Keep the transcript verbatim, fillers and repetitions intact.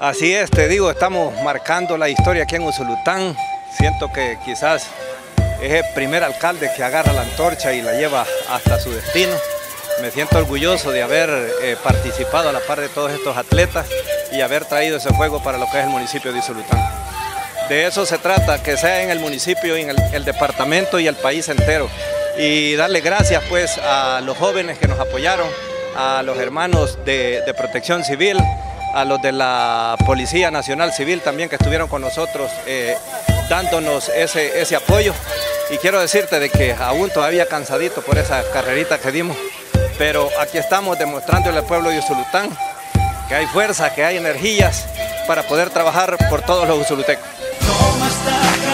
Así es, te digo, estamos marcando la historia aquí en Usulután. Siento que quizás es el primer alcalde que agarra la antorcha y la lleva hasta su destino. Me siento orgulloso de haber eh, participado a la par de todos estos atletas y haber traído ese juego para lo que es el municipio de Usulután. De eso se trata, que sea en el municipio, en el, el departamento y el país entero. Y darle gracias pues a los jóvenes que nos apoyaron, a los hermanos de, de Protección Civil, a los de la Policía Nacional Civil también que estuvieron con nosotros eh, dándonos ese, ese apoyo. Y quiero decirte de que aún todavía cansadito por esa carrerita que dimos, pero aquí estamos demostrándole al pueblo de Usulután que hay fuerza, que hay energías para poder trabajar por todos los usulutecos.